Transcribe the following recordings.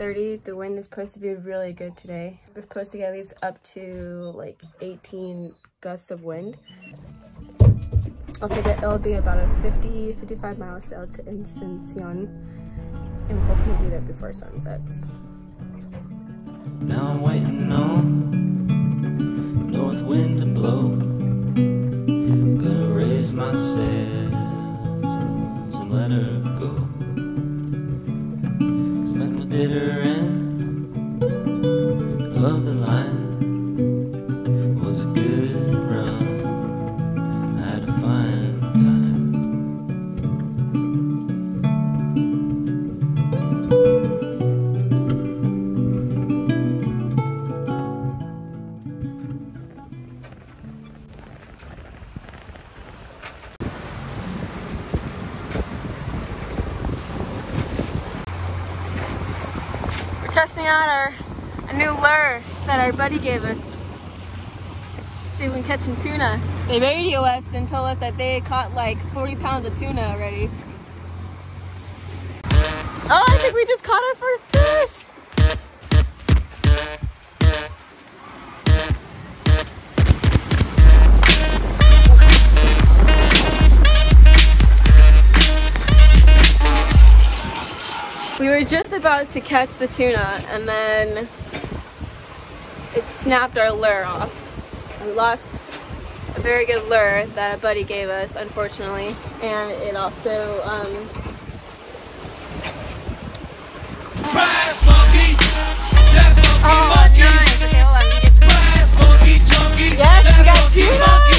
30. The wind is supposed to be really good today. We're supposed to get at least up to like 18 gusts of wind. I'll take it. It'll be about a 55 mile sail to Ascension, and we're hoping to be there before sunsets. Now I'm waiting on north wind to blow. Gonna raise my sails and let her go. 'Cause at the bitter end of the line was a good run. I had a fine time. Testing out a new lure that our buddy gave us. See if we can catch some tuna. They radioed us and told us that they caught like 40 pounds of tuna already. Oh, I think we just caught our first fish! We were just about to catch the tuna and then it snapped our lure off. We lost a very good lure that a buddy gave us, unfortunately, and it also Rise, monkey! That monkey, oh, monkey! nice. Okay, hold on. Rise, monkey, junkie! Yes, we got monkey, tuna! monkey!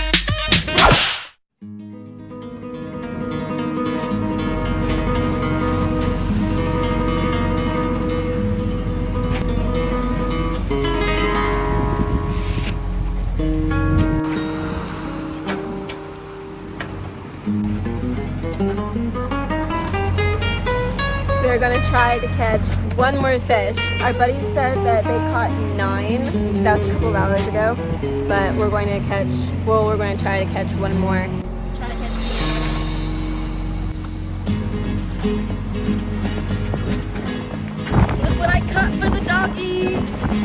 We're gonna try to catch one more fish. Our buddy said that they caught 9. That was a couple of hours ago. But we're going to catch, well, we're going to try to catch one more. Try to catch. Look what I caught for the doggies!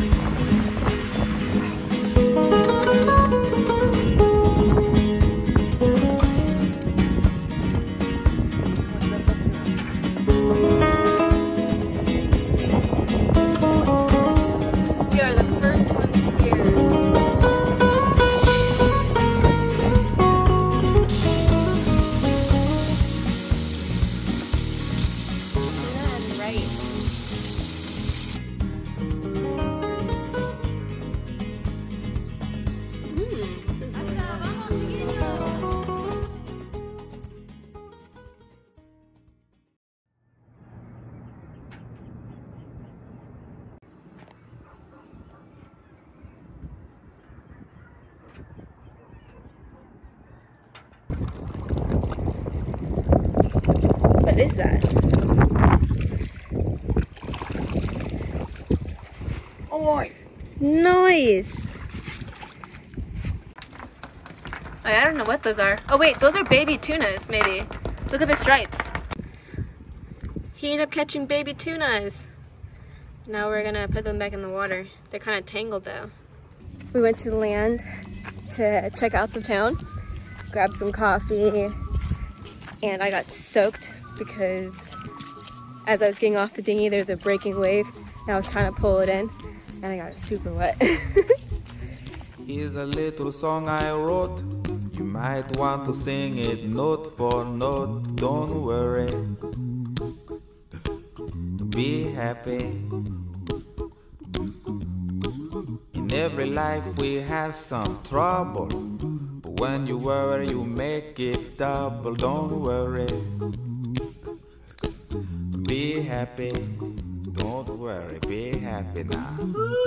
What is that? Oh, nice! I don't know what those are. Oh wait, those are baby tunas, maybe. Look at the stripes. He ended up catching baby tunas. Now we're gonna put them back in the water. They're kind of tangled though. We went to land to check out the town, grab some coffee, and I got soaked because as I was getting off the dinghy, there's a breaking wave, and I was trying to pull it in, and I got super wet. Here's a little song I wrote. You might want to sing it note for note. Don't worry, be happy. In every life we have some trouble, but when you worry you make it double. Don't worry, be happy. Don't worry, be happy now.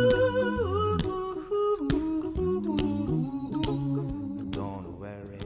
Don't worry.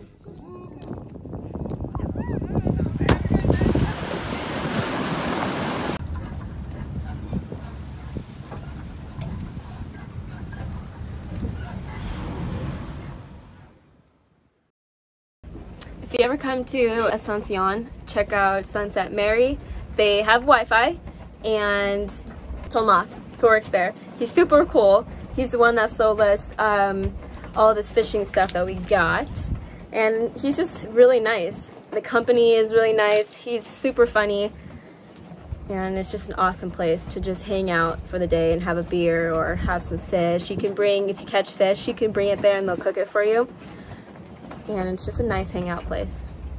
If you ever come to Ascension, check out Sunset Mary. They have Wi-Fi, and Tomas, who works there. He's super cool. He's the one that sold us all this fishing stuff that we got. And he's just really nice. The company is really nice. He's super funny. And it's just an awesome place to just hang out for the day and have a beer or have some fish. You can bring, if you catch fish, you can bring it there and they'll cook it for you. And it's just a nice hangout place.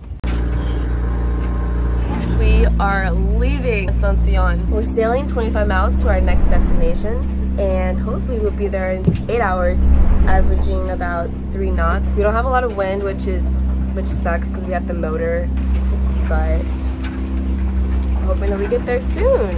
We are leaving Ascension. We're sailing 25 miles to our next destination, and hopefully we'll be there in 8 hours, averaging about 3 knots. We don't have a lot of wind, which sucks because we have the motor, but I'm hoping that we get there soon.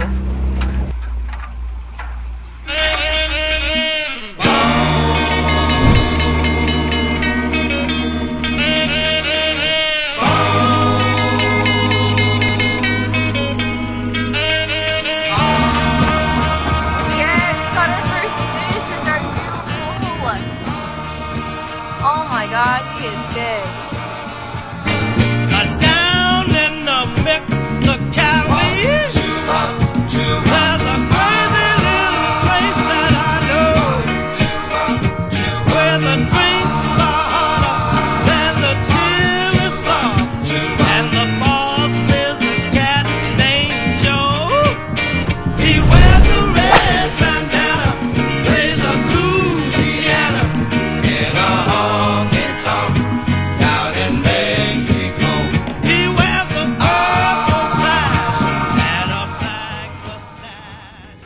God, he is big. Down in the Mexicali, there's a crazy little place that I know, where the drinks are hotter than the chili sauce, and the boss is a cat named Joe. He wears a red bandana, plays a cool piano in a honky tonk out in Mexico. He wears a purple sash and a black mustache.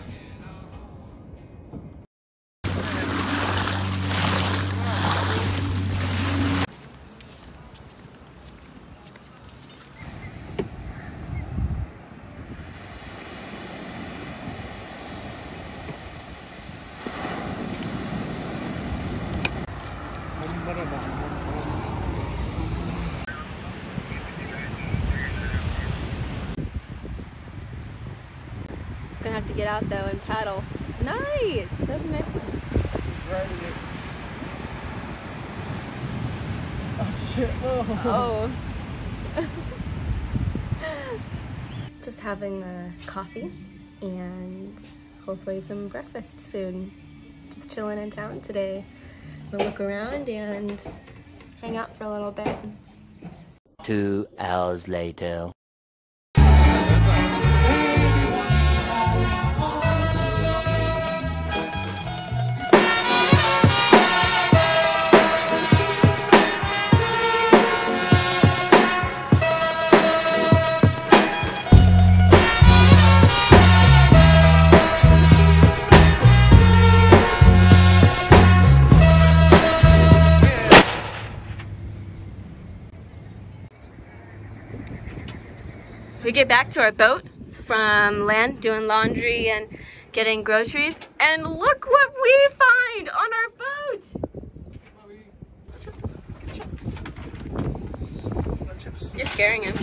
Gonna have to get out though and paddle. Nice! That's a nice one. Oh shit, Oh. Just having a coffee and hopefully some breakfast soon. Just chilling in town today. We'll look around and hang out for a little bit. 2 hours later. We get back to our boat from land, doing laundry and getting groceries, and look what we find on our boat! You're scaring him.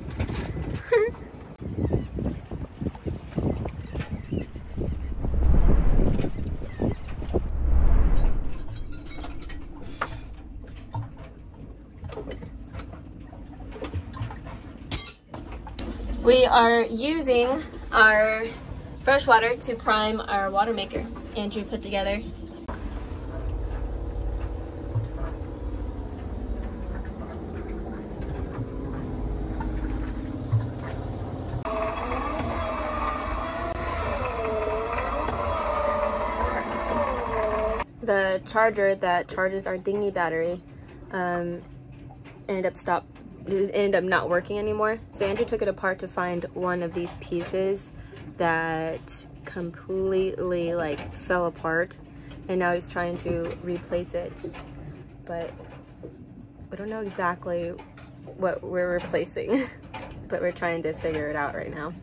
We are using our fresh water to prime our water maker Andrew put together. The charger that charges our dinghy battery ended up not working anymore. So Andrew took it apart to find one of these pieces that completely like fell apart, and now he's trying to replace it, but we don't know exactly what we're replacing. But we're trying to figure it out right now.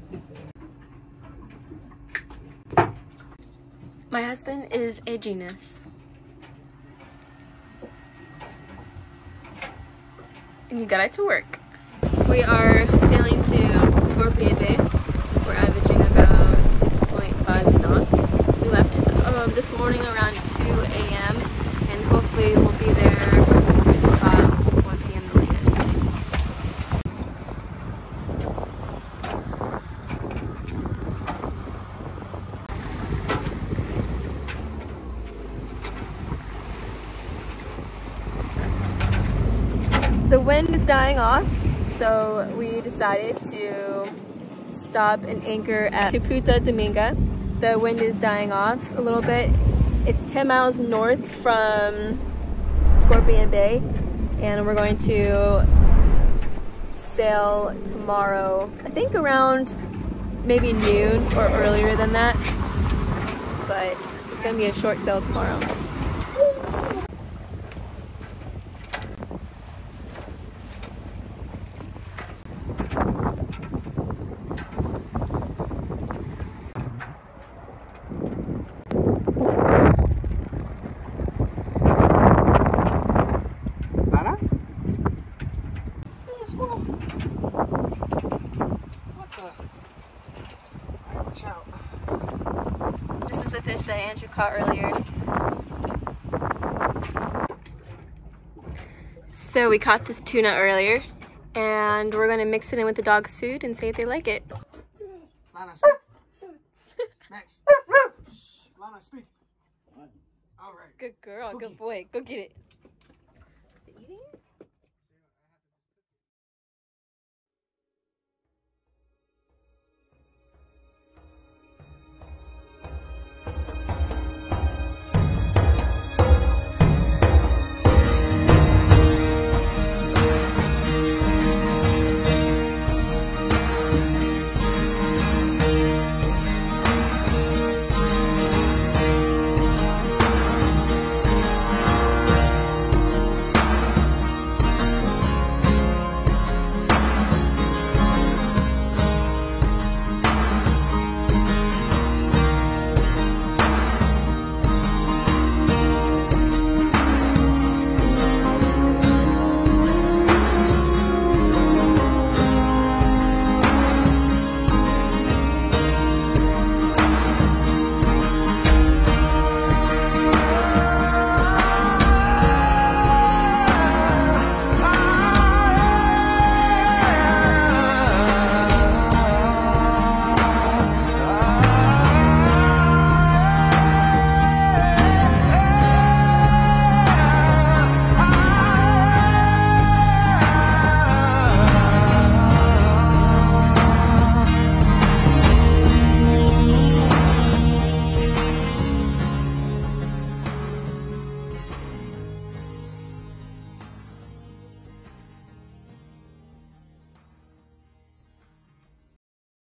My husband is a genius. And you got it to work. We are sailing to Scorpion Bay. We're averaging about 6.5 knots. We left this morning around 2 a.m. and hopefully we'll be there about 1 p.m. the latest. The wind is dying off, so we decided to stop and anchor at Punta Domingo. The wind is dying off a little bit. It's 10 miles north from Scorpion Bay, and we're going to sail tomorrow, I think around maybe noon or earlier than that, but it's gonna be a short sail tomorrow. This is the fish that Andrew caught earlier. So we caught this tuna earlier, and we're gonna mix it in with the dog's food and see if they like it. Lana, speak. Max. Shh. Lana, speak. All right. Good girl, good boy. Go get it.